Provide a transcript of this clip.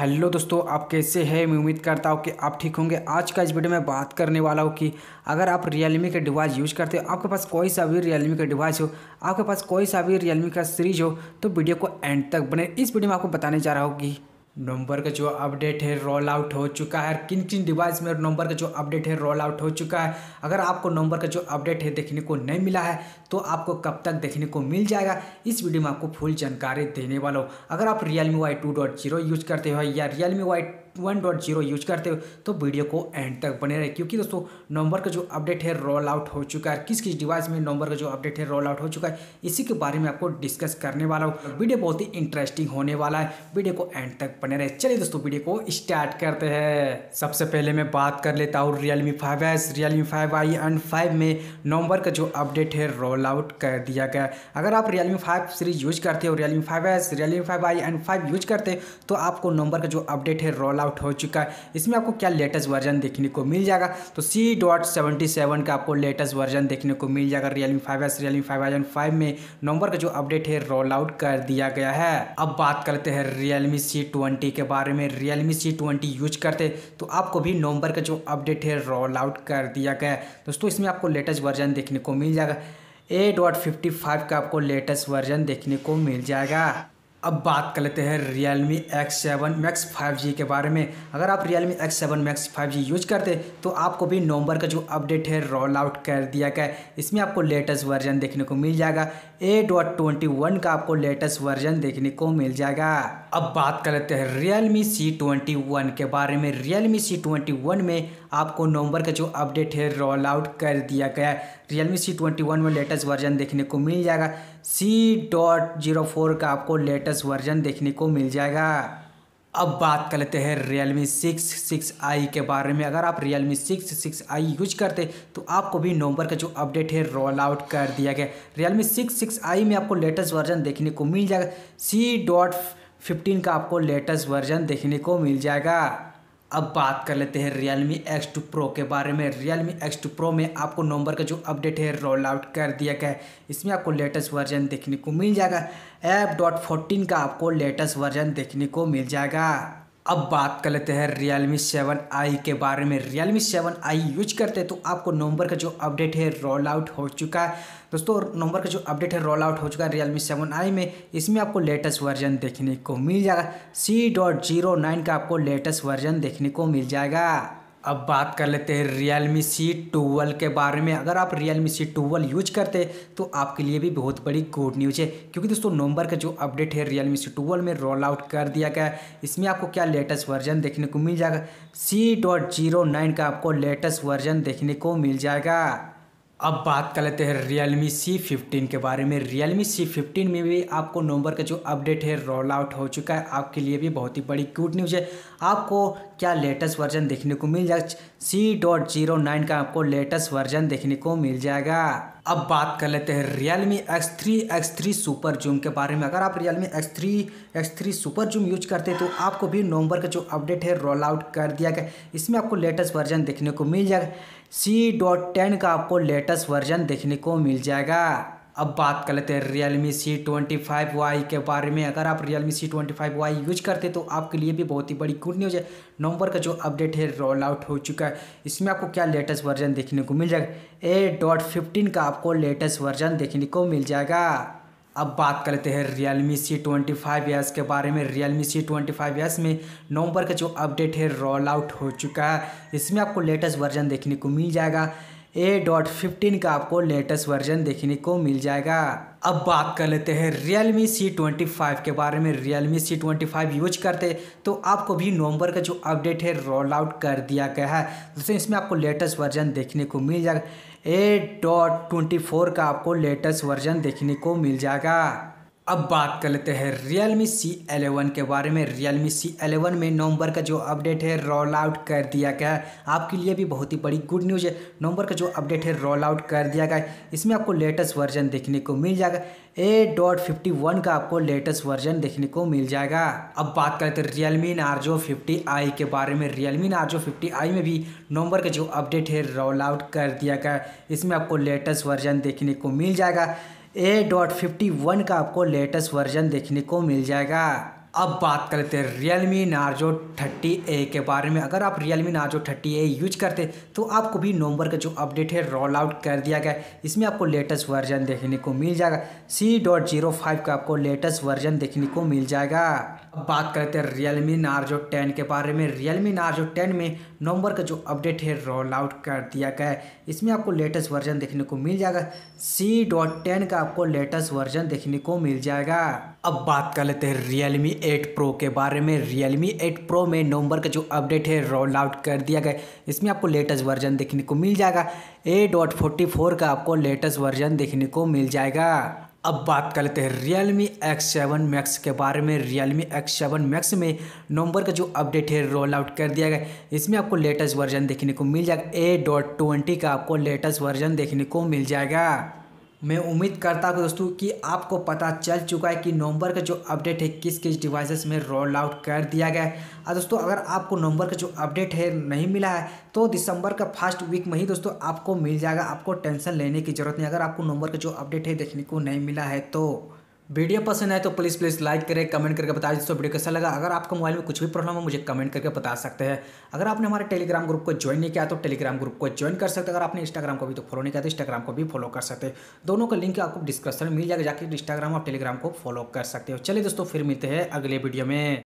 Hello दोस्तों, आप कैसे हैं। मैं उम्मीद करता हूँ कि आप ठीक होंगे। आज का इस वीडियो में बात करने वाला हूँ कि अगर आप रियलमी के डिवाइस यूज करते हो, आपके पास कोई सा भी रियलमी का डिवाइस हो, आपके पास कोई सा भी रियलमी का सीरीज हो, तो वीडियो को एंड तक बने। इस वीडियो में आपको बताने जा रहा हूँ कि नवंबर का जो अपडेट है रोल आउट हो चुका है। किन किन डिवाइस में नवंबर का जो अपडेट है रोल आउट हो चुका है। अगर आपको नवंबर का जो अपडेट है देखने को नहीं मिला है तो आपको कब तक देखने को मिल जाएगा, इस वीडियो में आपको फुल जानकारी देने वाला हूँ। अगर आप रियलमी वाई 2.0 यूज करते हो या रियलमी वाई 1.0 यूज करते हो तो वीडियो को एंड तक बने रहे, क्योंकि दोस्तों नवंबर का जो अपडेट है रोल आउट हो चुका है। किस किस डिवाइस में नवंबर का जो अपडेट है रोल आउट हो चुका है, इसी के बारे में आपको डिस्कस करने वाला हूँ। वीडियो बहुत ही इंटरेस्टिंग होने वाला है, वीडियो को एंड तक बने रहे। चलिए दोस्तों वीडियो को स्टार्ट करते हैं। सबसे पहले मैं बात कर लेता हूँ Realme 5S, Realme 5i and 5 में नवंबर का जो अपडेट है रोल आउट कर दिया गया। अगर आप रियलमी 5 सीरीज यूज करते हो, Realme 5S, Realme 5i and 5 use करते हो तो आपको नवंबर का जो अपडेट है रोल आउट हो चुका है। इसमें आपको क्या लेटेस्ट वर्जन देखने को मिल जाएगा, तो C.77 का आपको लेटेस्ट वर्जन देखने को मिल जाएगा। Realme 5S, Realme 5i and 5 में नवंबर का जो अपडेट है रोल आउट कर दिया गया है। अब बात करते हैं रियलमी C20 के बारे में। रियलमी C20 यूज करते तो आपको भी नवंबर का जो अपडेट है रोल आउट कर दिया गया है। दोस्तों इसमें आपको लेटेस्ट वर्जन देखने को मिल जाएगा। A.55 का आपको लेटेस्ट वर्जन देखने को मिल जाएगा। अब बात कर लेते हैं रियलमी X7 Max 5G के बारे में। अगर आप Realme X7 Max 5G use करते तो आपको भी नवंबर का जो अपडेट है रोल आउट कर दिया गया है। इसमें आपको लेटेस्ट वर्जन देखने को मिल जाएगा। A.21 का आपको लेटेस्ट वर्जन देखने को मिल जाएगा। अब बात कर लेते हैं रियलमी C21 के बारे में। रियलमी C21 में आपको नवंबर का जो अपडेट है रोल आउट कर दिया गया है। रियलमी C21 में लेटेस्ट वर्जन देखने को मिल जाएगा। C.04 का आपको लेटेस्ट वर्जन देखने को मिल जाएगा। अब बात कर लेते हैं रियलमी 6i के बारे में। अगर आप रियलमी 6i यूज करते तो आपको भी नवंबर का जो अपडेट है रोल आउट कर दिया गया। रियलमी 6i में आपको लेटेस्ट वर्जन देखने को मिल जाएगा। C.15 का आपको लेटेस्ट वर्जन देखने को मिल जाएगा। अब बात कर लेते हैं रियलमी X2 Pro के बारे में। रियलमी X2 Pro में आपको नवंबर का जो अपडेट है रोल आउट कर दिया गया है। इसमें आपको लेटेस्ट वर्जन देखने को मिल जाएगा। F.14 का आपको लेटेस्ट वर्जन देखने को मिल जाएगा। अब बात कर लेते हैं रियलमी 7i के बारे में। रियलमी 7i यूज करते तो आपको नवंबर का जो अपडेट है रोल आउट हो चुका है। दोस्तों नवंबर का जो अपडेट है रोल आउट हो चुका है रियलमी 7i में। इसमें आपको लेटेस्ट वर्जन देखने को मिल जाएगा। C.09 का आपको लेटेस्ट वर्जन देखने को मिल जाएगा। अब बात कर लेते हैं रियलमी C12 के बारे में। अगर आप रियलमी C12 यूज करते तो आपके लिए भी बहुत बड़ी गुड न्यूज़ है, क्योंकि दोस्तों नवंबर का जो अपडेट है रियलमी C12 में रोल आउट कर दिया गया है। इसमें आपको क्या लेटेस्ट वर्जन देखने को मिल जाएगा। C.09 का आपको लेटेस्ट वर्जन देखने को मिल जाएगा। अब बात कर लेते हैं रियलमी C15 के बारे में। रियलमी C15 में भी आपको नवंबर का जो अपडेट है रोल आउट हो चुका है। आपके लिए भी बहुत ही बड़ी गुड न्यूज़ है। आपको क्या लेटेस्ट वर्जन देखने को मिल जाएगा। C.09 का आपको लेटेस्ट वर्जन देखने को मिल जाएगा। अब बात कर लेते हैं रियलमी X3 सुपर जूम के बारे में। अगर आप Realme X3 super zoom use करते तो आपको भी नवंबर का जो अपडेट है रोल आउट कर दिया गया। इसमें आपको लेटेस्ट वर्जन देखने को मिल जाएगा। C.10 का आपको लेटेस्ट वर्जन देखने को मिल जाएगा। अब बात कर लेते हैं रियलमी C25y के बारे में। अगर आप रियलमी C25y यूज करते तो आपके लिए भी बहुत ही बड़ी गुड न्यूज़ है। नवंबर का जो अपडेट है रोल आउट हो चुका है। इसमें आपको क्या लेटेस्ट वर्जन देखने को मिल जाएगा। A.15 का आपको लेटेस्ट वर्जन देखने को मिल जाएगा। अब बात कर लेते हैं रियलमी C25s के बारे में। रियलमी C25s में नवंबर का जो अपडेट है रोल आउट हो चुका है। इसमें आपको लेटेस्ट वर्जन देखने को मिल जाएगा। A.15 का आपको लेटेस्ट वर्जन देखने को मिल जाएगा। अब बात कर लेते हैं रियलमी C25 के बारे में। रियलमी C25 यूज करते तो आपको भी नवंबर का जो अपडेट है रोल आउट कर दिया गया है। दोस्तों इसमें आपको लेटेस्ट वर्जन देखने को मिल जाएगा। A.24 का आपको लेटेस्ट वर्जन देखने को मिल जाएगा। अब बात कर लेते हैं रियलमी C11 के बारे में। रियलमी C11 में नवंबर का जो अपडेट है रोल आउट कर दिया गया है। आपके लिए भी बहुत ही बड़ी गुड न्यूज़ है। नवंबर का जो अपडेट है रोल आउट कर दिया गया है। इसमें आपको लेटेस्ट वर्जन देखने को मिल जाएगा। A.51 का आपको लेटेस्ट वर्जन देखने को मिल जाएगा। अब बात करते हैं रियलमी नार्जो 50i के बारे में। रियलमी नार्जो 50i में भी नवंबर का जो अपडेट है रोल आउट कर दिया गया है। इसमें आपको लेटेस्ट वर्जन देखने को मिल जाएगा। A.51 का आपको लेटेस्ट वर्जन देखने को मिल जाएगा। अब बात कर लेते हैं Realme Narzo 30A के बारे में। अगर आप Realme Narzo 30A यूज करते तो आपको भी नवंबर का जो अपडेट है रोल आउट कर दिया गया है। इसमें आपको लेटेस्ट वर्जन देखने को मिल जाएगा। C.05 का आपको लेटेस्ट वर्जन देखने को मिल जाएगा। अब बात करते हैं Realme Narzo 10 के बारे में। Realme Narzo 10 में नवंबर का जो अपडेट है रोल आउट कर दिया गया है। इसमें आपको लेटेस्ट वर्जन देखने को मिल जाएगा। C.10 का आपको लेटेस्ट वर्जन देखने को मिल जाएगा। अब बात कर लेते हैं Realme 8 Pro के बारे में। Realme 8 Pro में नवंबर का जो अपडेट है रोल आउट कर दिया गया। इसमें आपको लेटेस्ट वर्जन देखने को मिल जाएगा। A.44 का आपको लेटेस्ट वर्जन देखने को मिल जाएगा। अब बात कर लेते हैं Realme X7 Max के बारे में। Realme X7 Max में नवंबर का जो अपडेट है रोल आउट कर दिया गया। इसमें आपको लेटेस्ट वर्जन देखने को मिल जाएगा। A.20 का आपको लेटेस्ट वर्जन देखने को मिल जाएगा। मैं उम्मीद करता हूँ दोस्तों कि आपको पता चल चुका है कि नवंबर का जो अपडेट है किस किस डिवाइसेस में रोल आउट कर दिया गया है। दोस्तों अगर आपको नवंबर का जो अपडेट है नहीं मिला है तो दिसंबर का फर्स्ट वीक में ही दोस्तों आपको मिल जाएगा। आपको टेंशन लेने की ज़रूरत नहीं। अगर आपको नवंबर का जो अपडेट है देखने को नहीं मिला है तो वीडियो पसंद आए तो प्लीज़ लाइक करें, कमेंट करके बताइए दोस्तों वीडियो कैसा लगा। अगर आपको मोबाइल में कुछ भी प्रॉब्लम हो मुझे कमेंट करके बता सकते हैं। अगर आपने हमारे टेलीग्राम ग्रुप को ज्वाइन नहीं किया तो टेलीग्राम ग्रुप को ज्वाइन कर सकते हैं। अगर आपने इंस्टाग्राम को भी तो फॉलो नहीं किया तो इंस्टाग्राम को भी फॉलो कर सकते हैं। दोनों का लिंक आपको डिस्क्रिप्शन में मिल जाएगा, जाकर इंस्टाग्राम और टेलीग्राम को फॉलो कर सकते हो। चलिए दोस्तों फिर मिलते हैं अगले वीडियो में।